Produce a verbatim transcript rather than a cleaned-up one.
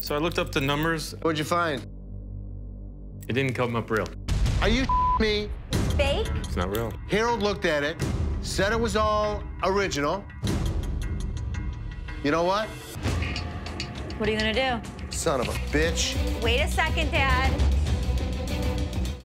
So I looked up the numbers. What'd you find? It didn't come up real. Are you me? Fake? It's not real. Harold looked at it, said it was all original. You know what? What are you gonna do? Son of a bitch. Wait a second, Dad.